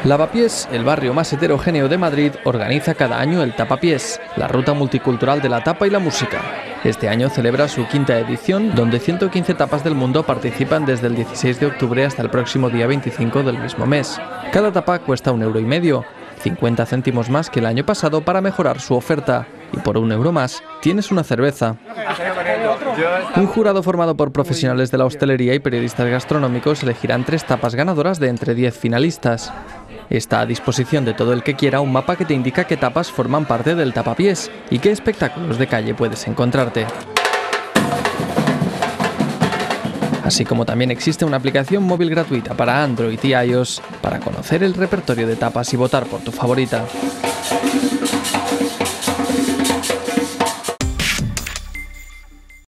Lavapiés, el barrio más heterogéneo de Madrid, organiza cada año el Tapapiés, la ruta multicultural de la tapa y la música. Este año celebra su quinta edición, donde 115 tapas del mundo participan desde el 16 de octubre hasta el próximo día 25 del mismo mes. Cada tapa cuesta 1,5 €, 50 céntimos más que el año pasado para mejorar su oferta. Y por 1 € más, tienes una cerveza. Un jurado formado por profesionales de la hostelería y periodistas gastronómicos elegirán 3 tapas ganadoras de entre 10 finalistas. Está a disposición de todo el que quiera un mapa que te indica qué tapas forman parte del Tapapiés y qué espectáculos de calle puedes encontrarte. Así como también existe una aplicación móvil gratuita para Android y iOS para conocer el repertorio de tapas y votar por tu favorita.